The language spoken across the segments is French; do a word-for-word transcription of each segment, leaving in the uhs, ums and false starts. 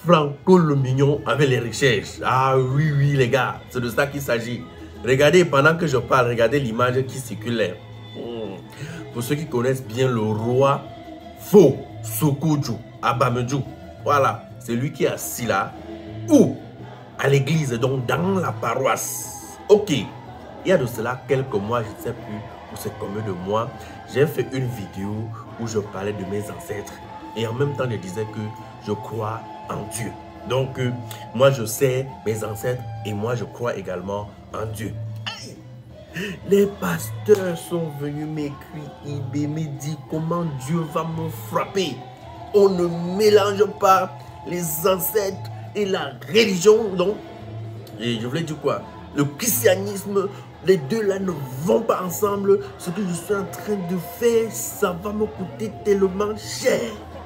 Franco le mignon avec les recherches. Ah oui, oui, les gars, c'est de ça qu'il s'agit. Regardez, pendant que je parle, regardez l'image qui circule là. Hmm. Pour ceux qui connaissent bien le roi Fo Soukudju Abamedjou, voilà, c'est lui qui est assis là. Où? À l'église, donc dans la paroisse. Ok, il y a de cela quelques mois, je ne sais plus, ou c'est combien de mois, j'ai fait une vidéo où je parlais de mes ancêtres. Et en même temps, je disais que je crois en Dieu. Donc, euh, moi, je sais mes ancêtres et moi, je crois également en Dieu. Aïe! Les pasteurs sont venus m'écrire, ils me disent comment Dieu va me frapper. On ne mélange pas les ancêtres et la religion. Donc, et je voulais dire quoi? Le christianisme, les deux là ne vont pas ensemble. Ce que je suis en train de faire, ça va me coûter tellement cher.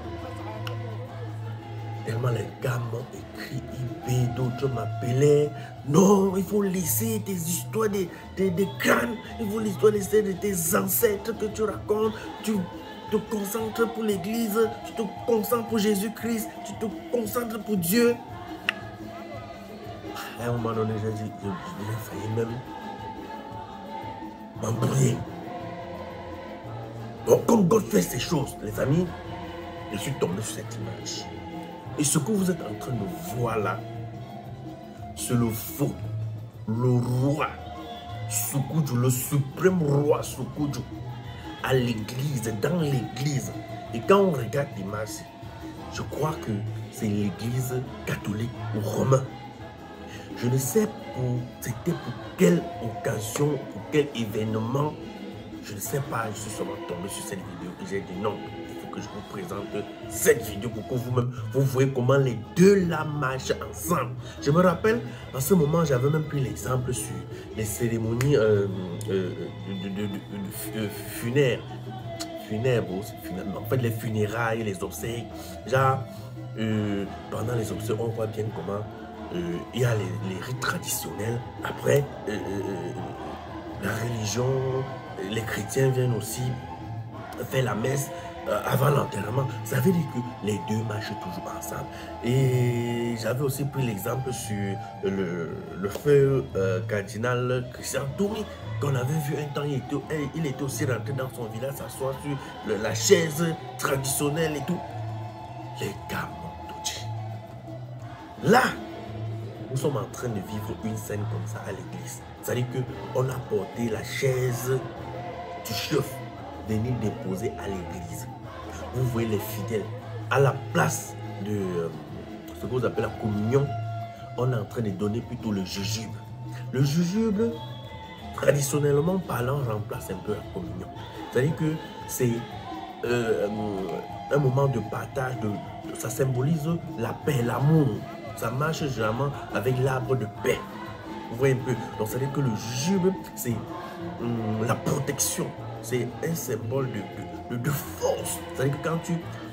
Tellement les gars m'ont écrit, I B, d'autres m'appelaient. Non, il faut laisser tes histoires des de, de crânes. Il faut l'histoire de, de tes ancêtres que tu racontes. Tu te concentres pour l'église. Tu te concentres pour Jésus-Christ. Tu te concentres pour Dieu. À un moment donné, j'ai dit, j'ai failli même m'embrouiller. Donc, comme God fait ces choses, les amis, je suis tombé sur cette image. Et ce que vous êtes en train de voir là, c'est le faux, le roi Soukudju, le suprême roi Soukudju, à l'église, dans l'église. Et quand on regarde l'image, je crois que c'est l'église catholique ou romaine. Je ne sais pour c'était pour quelle occasion, pour quel événement, je ne sais pas, je suis seulement tombé sur cette vidéo et j'ai dit non. Que je vous présente cette vidéo pour que vous-même vous voyez comment les deux là marchent ensemble. Je me rappelle, en ce moment, j'avais même pris l'exemple sur les cérémonies euh, euh, de, de, de, de, de, de funéraires. Funéraires, en fait, les funérailles, les obsèques. Genre, euh, pendant les obsèques, on voit bien comment euh, il y a les, les rites traditionnels. Après, euh, euh, la religion, les chrétiens viennent aussi faire la messe. Euh, avant l'enterrement, ça veut dire que les deux marchent toujours ensemble. Et j'avais aussi pris l'exemple sur le, le feu euh, cardinal Christian Toumi, qu'on avait vu un temps, il était, il était aussi rentré dans son village, s'asseoir sur le, la chaise traditionnelle et tout. Les gars m'ont tout dit. Là, nous sommes en train de vivre une scène comme ça à l'église. C'est-à-dire qu'on a porté la chaise du chef venir déposer à l'église. Vous voyez les fidèles à la place de euh, ce que vous appelez la communion, on est en train de donner plutôt le jujube. Le jujube, traditionnellement parlant, remplace un peu la communion. C'est-à-dire que c'est euh, un moment de partage, de, ça symbolise la paix, l'amour. Ça marche généralement avec l'arbre de paix. Vous voyez un peu. Donc, c'est-à-dire que le jujube, c'est hum, la protection. C'est un symbole de, de, de, de force. C'est-à-dire que quand tu,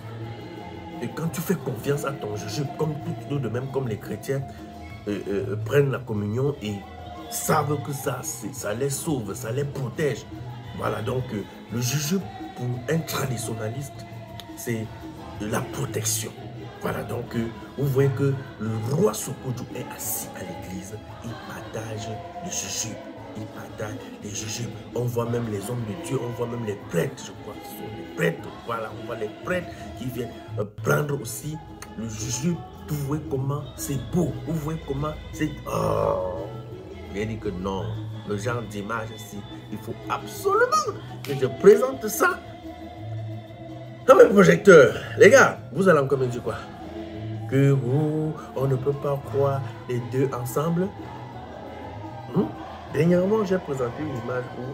quand tu fais confiance à ton jujube, comme tous nous de même, comme les chrétiens euh, euh, prennent la communion et savent que ça, ça les sauve, ça les protège. Voilà, donc euh, le jujube pour un traditionnaliste, c'est la protection. Voilà, donc euh, vous voyez que le roi Soukudju est assis à l'église, il partage le jujube. Il partage les jujubes. On voit même les hommes de Dieu, on voit même les prêtres, je crois que ce sont les prêtres. Voilà, on voit les prêtres qui viennent euh, prendre aussi le jujube. Vous voyez comment c'est beau, vous voyez comment c'est... Oh, j'ai dit que non, le genre d'image ici, il faut absolument que je présente ça dans mes projecteurs. Les gars, vous allez encore me dire quoi? Que oh, on ne peut pas croire les deux ensemble. Hmm? Dernièrement, j'ai présenté une image où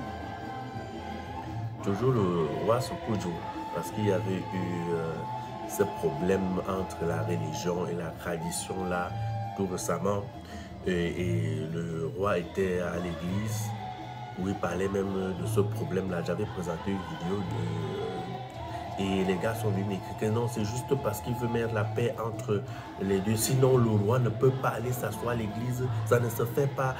toujours le roi Soukudju, parce qu'il y avait eu euh, ce problème entre la religion et la tradition là tout récemment. Et, et le roi était à l'église où il parlait même de ce problème là. J'avais présenté une vidéo de, et les gars sont venus m'écrire que non, c'est juste parce qu'il veut mettre la paix entre les deux. Sinon, le roi ne peut pas aller s'asseoir à l'église. Ça ne se fait pas.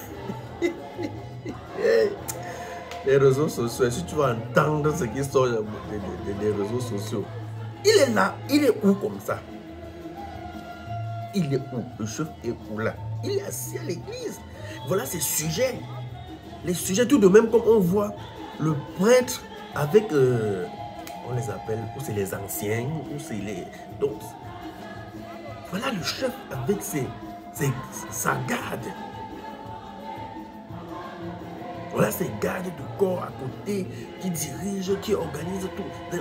Les réseaux sociaux, si tu vas entendre ce qui sort des, des, des réseaux sociaux, il est là, il est où comme ça? Il est où? Le chef est où là? Il est assis à l'église. Voilà ses sujets. Les sujets, tout de même comme on voit le prêtre avec, euh, on les appelle, ou c'est les anciens, ou c'est les... Donc, voilà le chef avec ses, ses, sa garde. Voilà ces gardes de corps à côté qui dirigent, qui organisent tout.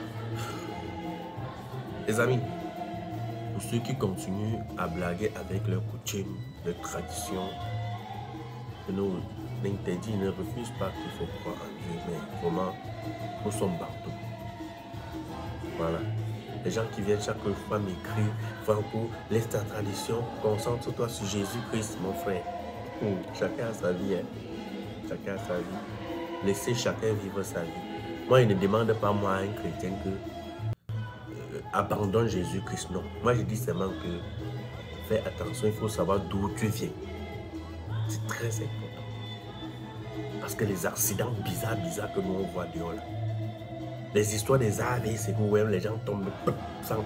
Les amis, pour ceux qui continuent à blaguer avec leurs coutumes, leurs traditions, nos interdits ne refusent pas qu'il faut croire en Dieu, mais vraiment, nous sommes partout. Voilà. Les gens qui viennent chaque fois m'écrire, Franco, laisse ta tradition, concentre-toi sur Jésus-Christ, mon frère. Hum, chacun a sa vie, hein. Chacun a sa vie. Laissez chacun vivre sa vie. Moi, il ne demande pas moi à un chrétien que euh, abandonne Jésus-Christ. Non. Moi, je dis seulement que fais attention, il faut savoir d'où tu viens. C'est très important. Parce que les accidents bizarres, bizarres que nous on voit dehors là. Les histoires des A V C, où les gens tombent sans...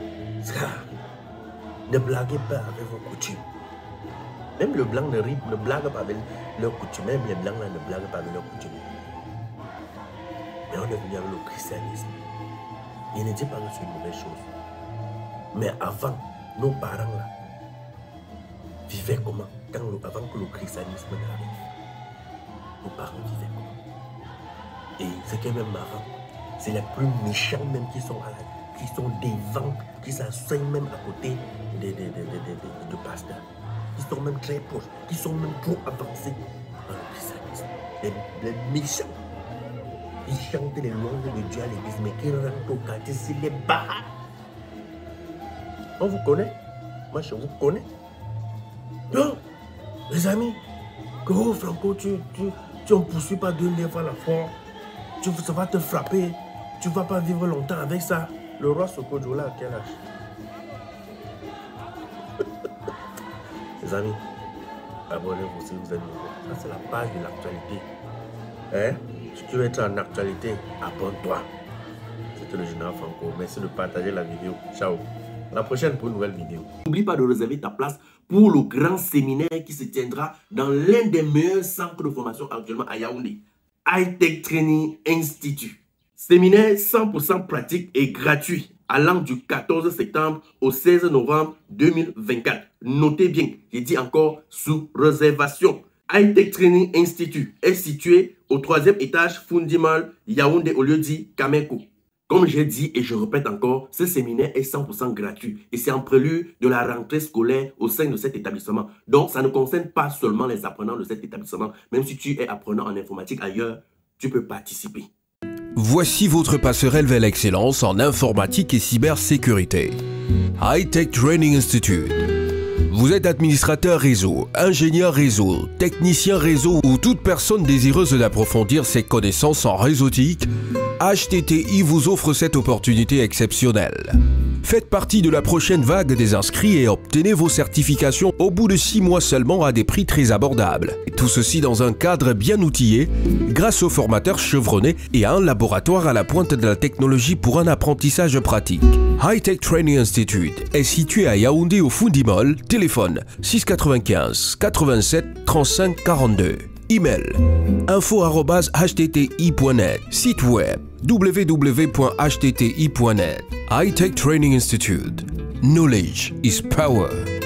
Ne blaguez pas avec vos coutumes. Même le blanc ne, rit, ne blague pas avec leurs coutumes. Même les blancs là, ne blaguent pas avec leurs coutumes. Mais on est venu avec le christianisme. Il ne dit pas que c'est une mauvaise chose. Mais avant, nos parents là, vivaient comment? Quand, avant que le christianisme n'arrive. Nos parents vivaient comment? Et ce qui est même marrant, c'est les plus méchants même qui sont à la, qui sont devant, qui s'assoient même à côté des de, de, de, de, de, de pasteurs. Qui sont même très proches, qui sont même trop avancés dans le christianisme. Les, les méchants. Ils chantent les louanges de Dieu à l'église, mais qui rentrent au quartier, c'est les bas. On vous connaît? Moi, je vous connais. Non, les amis, que oh, Franco, tu, tu, tu en poursuis pas deux lèvres à la fois. Tu, ça va te frapper. Tu ne vas pas vivre longtemps avec ça. Le roi Sokojola, à quel âge? Les amis, abonnez-vous si vous êtes nouveau. Ça, c'est la page de l'actualité. Hein? Si tu veux être en actualité, abonne-toi. C'était le général Franco. Merci de partager la vidéo. Ciao. À la prochaine pour une nouvelle vidéo. N'oublie pas de réserver ta place pour le grand séminaire qui se tiendra dans l'un des meilleurs centres de formation actuellement à Yaoundé. High-Tech Training Institute. Séminaire cent pour cent pratique et gratuit allant du quatorze septembre au seize novembre deux mille vingt-quatre. Notez bien, j'ai dit encore sous réservation. High-Tech Training Institute est situé au troisième étage Fundimal, Yaoundé au lieu dit Kameko. Comme j'ai dit et je répète encore, ce séminaire est cent pour cent gratuit et c'est en prélude de la rentrée scolaire au sein de cet établissement. Donc, ça ne concerne pas seulement les apprenants de cet établissement. Même si tu es apprenant en informatique ailleurs, tu peux participer. Voici votre passerelle vers l'excellence en informatique et cybersécurité. High-Tech Training Institute. Vous êtes administrateur réseau, ingénieur réseau, technicien réseau ou toute personne désireuse d'approfondir ses connaissances en réseautique, H T T I vous offre cette opportunité exceptionnelle. Faites partie de la prochaine vague des inscrits et obtenez vos certifications au bout de six mois seulement à des prix très abordables. Et tout ceci dans un cadre bien outillé, grâce aux formateurs chevronnés et à un laboratoire à la pointe de la technologie pour un apprentissage pratique. High-Tech Training Institute est situé à Yaoundé au Fundimol, téléphone six cent quatre-vingt-quinze quatre-vingt-sept trente-cinq quarante-deux. Email info arobase h t t i point net. Site web w w w point h t t i point net. High-Tech Training Institute. Knowledge is power.